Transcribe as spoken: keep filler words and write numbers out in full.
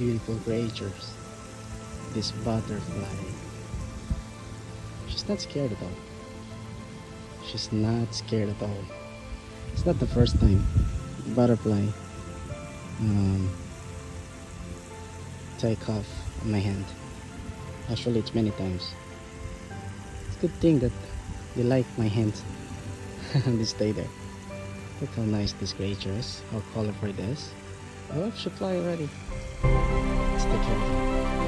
beautiful creatures. This butterfly. She's not scared at all. She's not scared at all. It's not the first time butterfly um, take off on my hand. Actually, it's many times. It's a good thing that they like my hands. They stay there. Look how nice this creature is. How colorful it is. Oh, she fly already. Let's take care of her.